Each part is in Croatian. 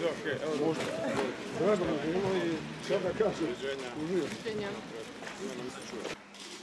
Sve okej, evo možda. Drago mi je bilo i šta da kažem. Uviđenja. Ivana mi se čuje.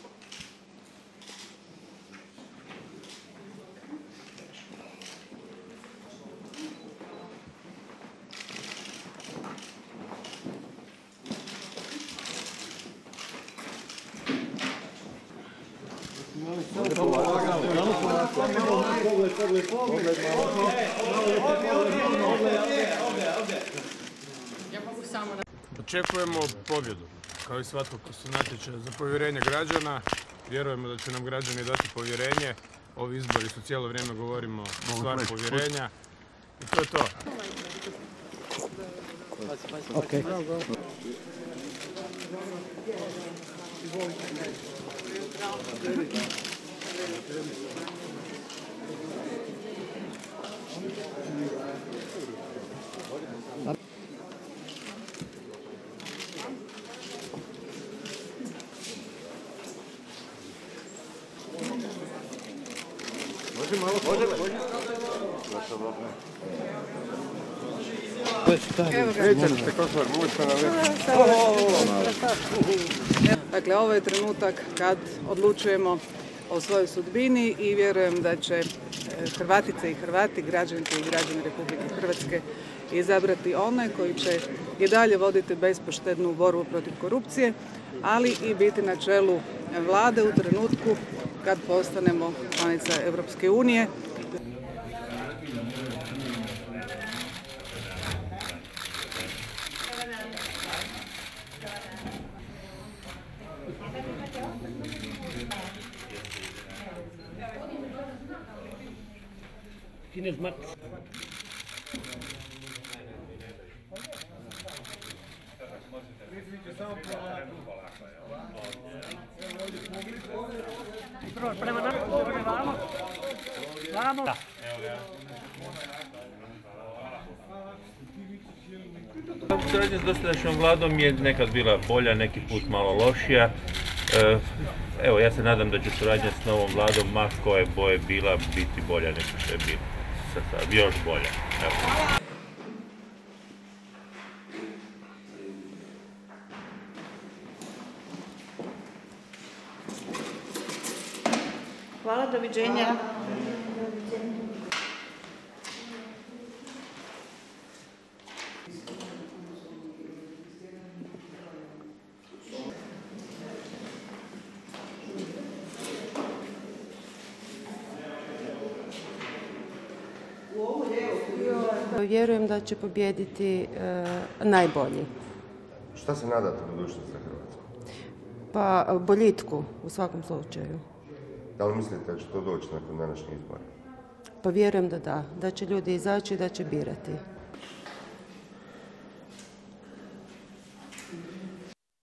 Očekujemo pobjedu, kao i svatko ko se natječe za povjerenje građana. Vjerujemo da će nam građani dati povjerenje. Ovi izbori su cijelo vrijeme govorimo stvar povjerenja. I to je to. Okay. Dakle, ovo je trenutak kad odlučujemo o svojoj sudbini i vjerujem da će Hrvatice i Hrvati, građanke i građani Republike Hrvatske izabrati one koji će i dalje voditi bespoštednu borbu protiv korupcije, ali i biti na čelu vlade u trenutku kad postanemo članica Europske unije. Suradnja s dosadašnjom vladom je nekad bila bolja, neki put malo lošija. Evo, ja se nadam da će suradnja s novom vladom, ma koje boje bila, biti bolja nego što je bila. Sad, još bolja. Evo. Hvala, doviđenja. Vjerujem da će pobijediti najbolji. Šta se nadate budućnosti za Hrvatsku? Pa boljitku u svakom slučaju. Da li mislite da će to doći nakon današnjih izbora? Pa vjerujem da će ljudi izaći i da će birati.